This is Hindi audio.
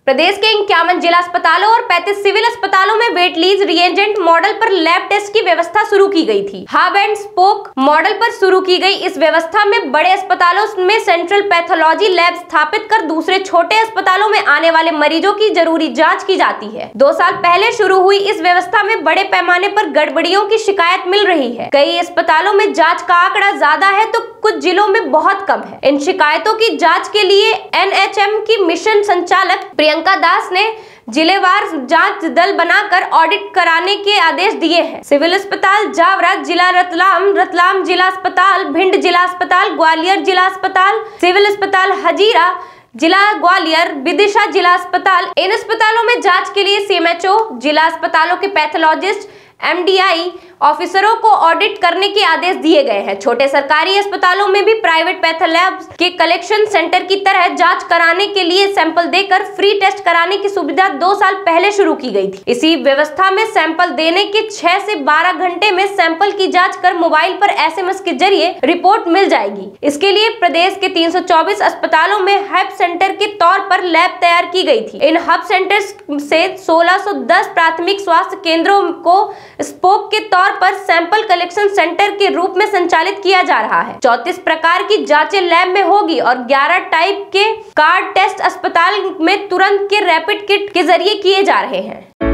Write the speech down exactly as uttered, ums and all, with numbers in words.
प्रदेश के इक्यावन जिला अस्पतालों और पैंतीस सिविल अस्पतालों में वेट लीज रिएजेंट मॉडल पर लैब टेस्ट की व्यवस्था शुरू की गई थी। हब एंड स्पोक मॉडल पर शुरू की गई इस व्यवस्था में बड़े अस्पतालों में सेंट्रल पैथोलॉजी लैब स्थापित कर दूसरे छोटे अस्पतालों में आने वाले मरीजों की जरूरी जांच की जाती है। दो साल पहले शुरू हुई इस व्यवस्था में बड़े पैमाने पर गड़बड़ियों की शिकायत मिल रही है। कई अस्पतालों में जांच का आंकड़ा ज्यादा है तो कुछ जिलों में बहुत कम है। इन शिकायतों की जांच के लिए एन एच एम की मिशन संचालक प्रियंका दास ने जिलेवार जांच दल बनाकर ऑडिट कराने के आदेश दिए हैं। सिविल अस्पताल जावरा जिला रतलाम, रतलाम जिला अस्पताल, भिंड जिला अस्पताल, ग्वालियर जिला अस्पताल, सिविल अस्पताल हजीरा जिला ग्वालियर, विदिशा जिला अस्पताल, इन अस्पतालों में जांच के लिए सी एम एच ओ, जिला अस्पतालों के पैथोलॉजिस्ट, एम डी आई ऑफिसरों को ऑडिट करने के आदेश दिए गए हैं। छोटे सरकारी अस्पतालों में भी प्राइवेट पैथोलैब्स के कलेक्शन सेंटर की तरह जांच कराने के लिए सैंपल देकर फ्री टेस्ट कराने की सुविधा दो साल पहले शुरू की गई थी। इसी व्यवस्था में सैंपल देने के छह से बारह घंटे में सैंपल की जांच कर मोबाइल पर एस एम एस के जरिए रिपोर्ट मिल जाएगी। इसके लिए प्रदेश के तीन सौ चौबीस अस्पतालों में हब सेंटर के तौर पर लैब तैयार की गई थी। इन हब सेंटर्स से सोलह सौ दस प्राथमिक स्वास्थ्य केंद्रों को स्पोक के तौर पर सैंपल कलेक्शन सेंटर के रूप में संचालित किया जा रहा है। चौंतीस प्रकार की जांचें लैब में होगी और ग्यारह टाइप के कार्ड टेस्ट अस्पताल में तुरंत के रैपिड किट के जरिए किए जा रहे हैं।